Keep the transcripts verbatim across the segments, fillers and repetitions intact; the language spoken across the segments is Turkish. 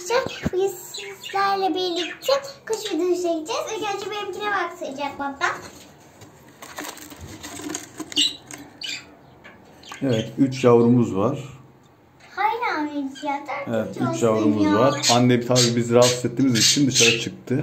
arkadaşlar. Biz sizlerle birlikte kuş videosu çekeceğiz. İlk önce benimkine bakacak baba. Evet, üç yavrumuz var. Hayır abi fiyatlar. Evet, üç yavrumuz ya. var. Anne tabii bizi rahatsız ettiğimiz için dışarı çıktı.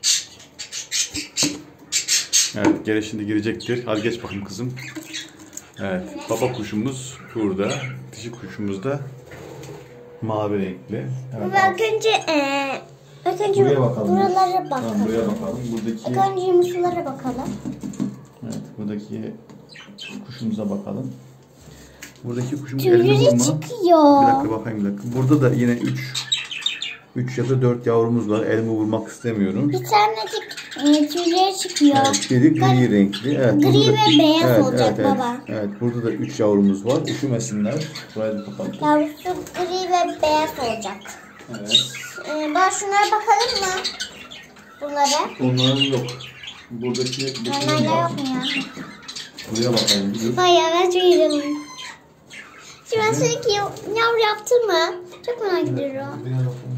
Evet, geri şimdi girecektir. Hadi geç bakalım kızım. Evet, baba kuşumuz burada. Dişi kuşumuz da mavi renkli. Evet, bak önce ee, ilk önce buraya bakalım. buralara bakalım. Tamam, buraya bakalım. Buradaki İlk önce yumurtalara bakalım. Evet, buradaki kuşumuza bakalım. Buradaki kuşumuz Tüyleri elini vurma. çıkıyor. Bir dakika bakayım bir dakika. Burada da yine üç üç ya da dört yavrumuz var. Elimi vurmak istemiyorum. Bir tanecik e, tüyleri çıkıyor. Evet, biri gri renkli. Evet, gri burada, ve beyaz evet, olacak evet, baba. Evet, evet, burada da üç yavrumuz var. Üşümesinler. Burayı da kapatalım. Yavrusu gri ve beyaz olacak. Evet. Ee, ben şunlara bakalım mı? Bunlara. Onların yok. Buradaki Onlarla yok mu ya? Buraya bakalım. Dur. Hayır ben şöyle. Şimdi ben sürekli yavru yaptım mı? Çok merak ediyorum. Buraya bakalım.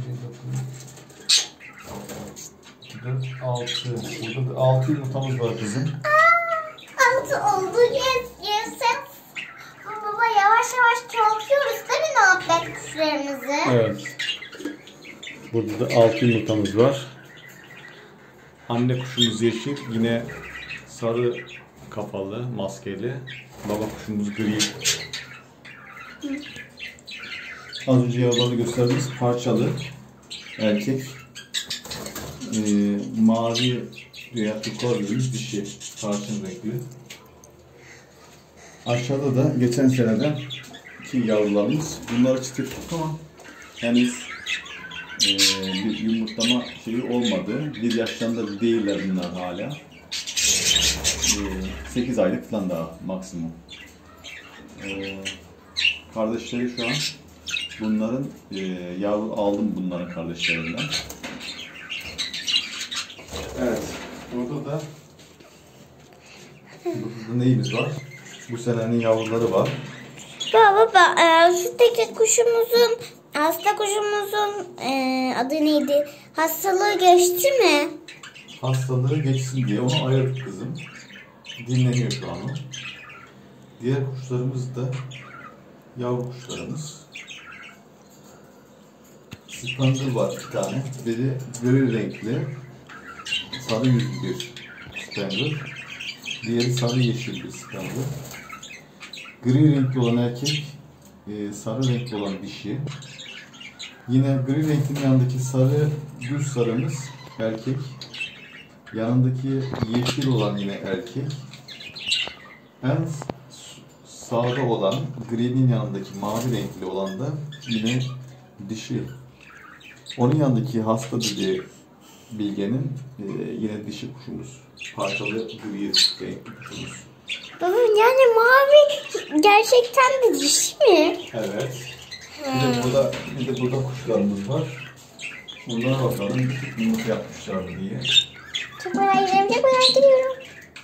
dört, altı. Burada da altı yumurtamız var kızım. Aa, altı oldu. Yes, yes. Baba yavaş yavaş çoğaltıyoruz değil mi muhabbet kuşlarımızı? Evet. Burada da altı yumurtamız var. Anne kuşumuz yeşil. Yine sarı kafalı, maskeli. Baba kuşumuz gri. Az önce yavruları gösterdiğimiz parçalı. Erkek. Ee, mavi veya tukor dediğimiz dişi. Tarçın renkli. Aşağıda da geçen seneden iki yavrularımız. Bunları çıtırttık ama henüz e, bir yumurtlama şeyi olmadı. Bir yaşlarında değiller bunlar hala. E, sekiz aylık falan daha maksimum. E, kardeşleri şu an bunların e, yavru aldım bunların kardeşlerinden. Evet. Burada da burada da neyimiz var? Bu senenin yavruları var. Baba baba e, şuradaki kuşumuzun hasta kuşumuzun e, adı neydi? Hastalığı geçti mi? Hastalığı geçsin diye onu ayırdık kızım. Dinleniyor şu an o. Diğer kuşlarımız da yavru kuşlarımız. Spandır var bir tane. Biri gri renkli, sarı yüzlü bir spandır. Diğeri sarı yeşil bir spandır. Gri renkli olan erkek, e, sarı renkli olan dişi. Yine gri renklinin yanındaki sarı düz sarımız erkek. Yanındaki yeşil olan yine erkek. En sağda olan gri'nin yanındaki mavi renkli olan da yine dişi. Onun yanındaki hasta dediği Bilge'nin e, yine dişi kuşumuz. Parçalı gri renkli kuşumuz. Baba yani mavi gerçekten de dişi mi? Evet. Bir de burada, bir de burada kuşlarımız var. Bunlara bakalım yumurta yapmışlar mı diye. Çok merak ediyorum, çok merak ediyorum.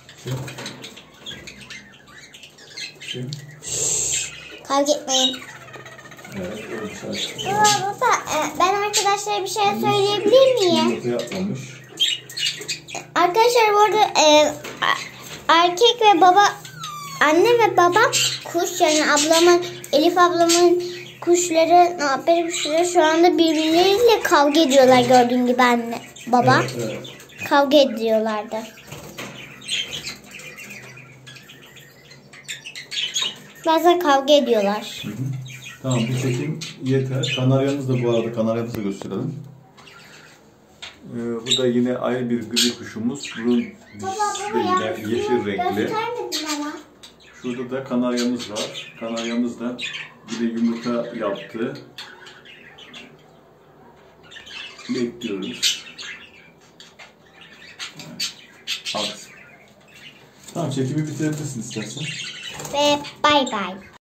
Şey. Şey. Kavga etmeyin. Evet, öyle bir şey. Baba baba e, ben arkadaşlara bir şey söyleyebilir miyim? Yumurta yapmamış. Arkadaşlar bu arada e, erkek ve baba, anne ve babam kuş, yani ablamın, Elif ablamın kuşları, benim kuşları şu anda birbirleriyle kavga ediyorlar, gördüğün gibi anne, baba. Evet, evet. Kavga ediyorlardı. Bazen kavga ediyorlar. Hı hı. Tamam, bu çekim yeter. Kanaryamız da bu arada, kanaryamızı da gösterelim. Ee, bu da yine ayrı bir gri kuşumuz. Bunun Baba, dişi baba, de yine yeşil renkli. göstermedin ama. Şurada da kanaryamız var. Kanaryamız da bir de yumurta yaptı. Bekliyoruz. Evet. Tamam, çekimi bitirebilirsin istersen. Ve bay bay.